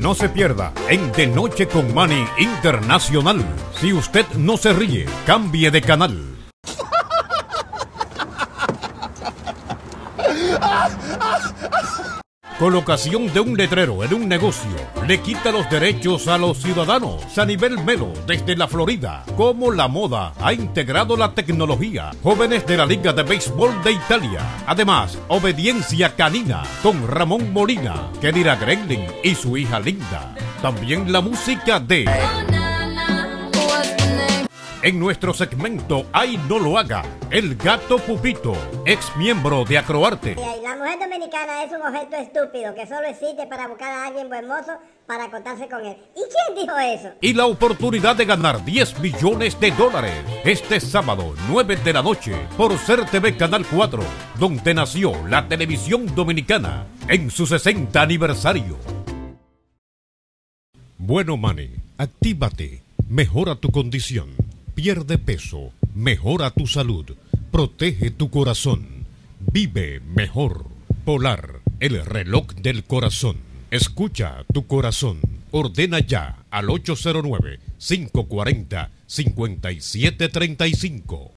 No se pierda en De Noche con Manny Internacional. Si usted no se ríe, cambie de canal. Colocación de un letrero en un negocio le quita los derechos a los ciudadanos. Sanibel Melo, desde la Florida. Cómo la moda ha integrado la tecnología. Jóvenes de la Liga de Béisbol de Italia. Además, Obediencia Canina con Ramón Molina, Kedira Gremlin y su hija Linda. También la música de... En nuestro segmento Ay No Lo Haga, el gato Pupito, ex miembro de Acroarte. La mujer dominicana es un objeto estúpido que solo existe para buscar a alguien buen mozo para acostarse con él. ¿Y quién dijo eso? Y la oportunidad de ganar 10 millones de dólares este sábado, 9 de la noche, por CERTV Canal 4, donde nació la televisión dominicana en su 60 aniversario. Bueno, Manny, actívate, mejora tu condición. Pierde peso, mejora tu salud, protege tu corazón, vive mejor. Polar, el reloj del corazón. Escucha tu corazón. Ordena ya al 809-540-5735.